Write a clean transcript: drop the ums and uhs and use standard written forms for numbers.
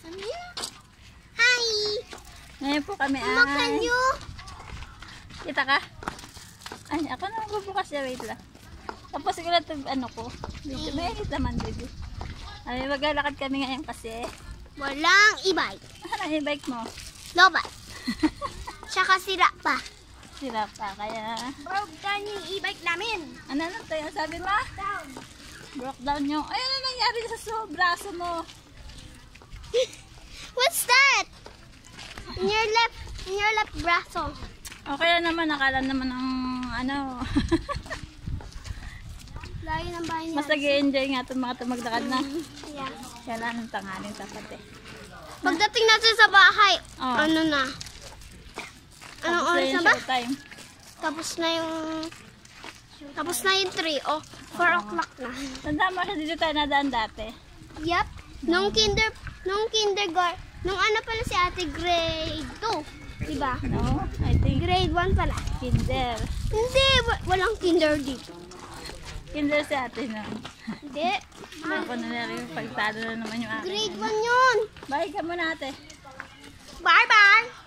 Hi! Ngayon po kami Kumakan nyo! Kita ka? Ay, ako na magbubukas siya. Wait lang. Tapos siguro ito, ano ko. Dito, may hit naman, baby. Ay, maglalakad kami ngayon kasi. Walang e-bike. Ano yung bike mo? Lobat. Tsaka sira pa. Sira pa, kaya... Broke down yung e-bike namin. Ano tayo? Sabi mo? Down. Broke down yung... Ay, ano nangyari sa braso mo? What's that? In your left braso. Okay naman, nakala naman ng ano... Layo ng bahay niya. Mas nag-i-enjoy nga itong mga maglakad na. Yeah. Kailangan ng tangaling tapat eh. Pagdating natin sa bahay, Oh. ano na? Anong oras na ba? Time. Tapos na yung 3. Oh, 4 o'clock na. Tanda mo siya dito tayo nadaan dati. Yep. Nung kindergarten, nung ano pala si ate, grade 2. Diba? No? I think Grade 1 pala. kinder. Hindi, walang kinder dito. Kinder si ate na. Hindi. Ako na rin pagtalo na naman yung akin. Grade 1 yun. Bye ka muna ate. Bye-bye.